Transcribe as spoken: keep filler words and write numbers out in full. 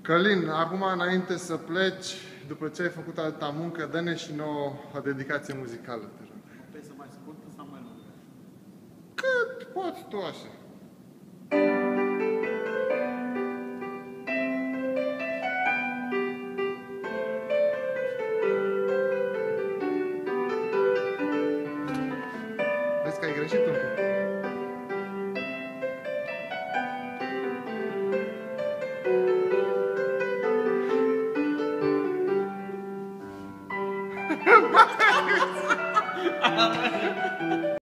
Călin, acum înainte să pleci, după ce ai făcut atâta muncă, dă-ne și nouă o dedicație muzicală, te rog. Puteai să mai scurtă sau mai lungă? Cât poți tu așa. Vezi că ai greșit un pic.